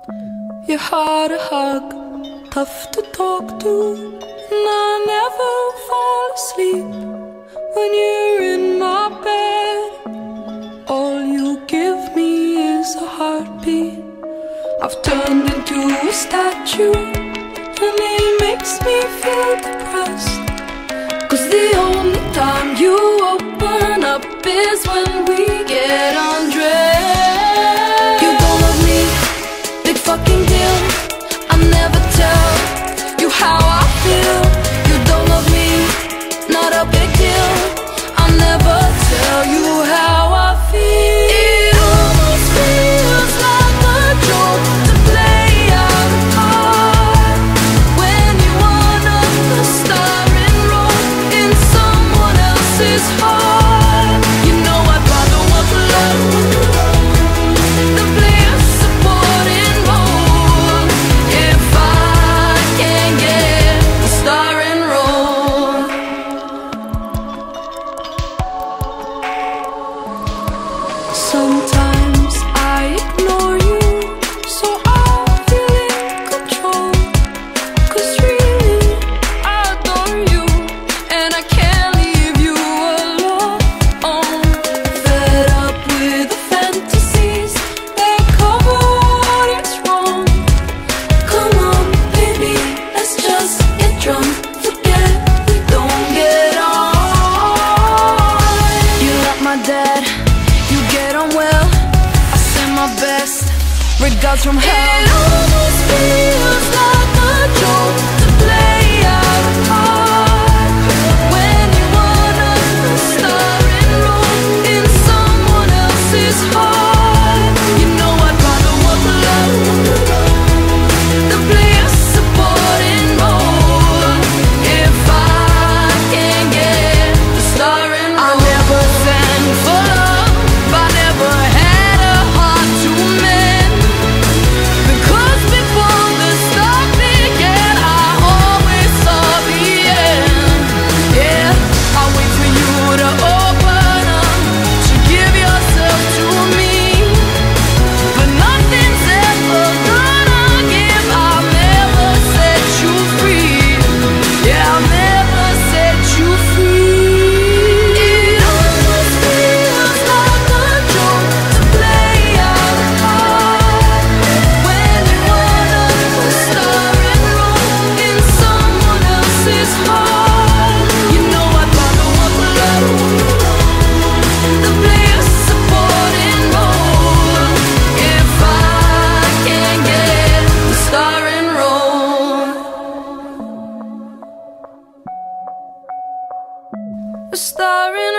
You're hard to hug, tough to talk to, and I never fall asleep when you're in my bed. All you give me is a heartbeat. I've turned into a statue, and it makes me feel depressed. 'Cause the only time you open up is when we get undressed. You don't love me, big fucking deal. I never tell you how I feel. You don't love me, not a big deal. I'll never tell you how I feel. It almost feels like a joke to play out a part when you wanna the star enroll in someone else's heart. You know I'd rather walk alone than play a supporting role. If I can get the star enrolled. Sometimes I ignore you, so I feel in control. 'Cause really I adore you, and I can't leave you alone. Fed up with the fantasies that cover what is wrong. Come on, baby, let's just get drunk. Forget we don't get on. You're like my dad, you get on well. I send my best regards from hell. It almost feels like a joke to play out a part when you wanna star enroll in someone else's heart. You know I'd rather walk alone than play a supporting role. If I can get the star enrolled. I never sang for love, I never had a heart to mend. Because before the start began, I always saw the end. Yeah, I wait for you to open up, to give yourself to me. But nothing's ever gonna give. I'll never set you free. Yeah, I'll never set you free. It almost feels like a joke to play out a part when you wanna star enroll in someone else's heart. You know I'd rather walk alone than play a supporting role. If I can get the star enrolled. A star enrolled.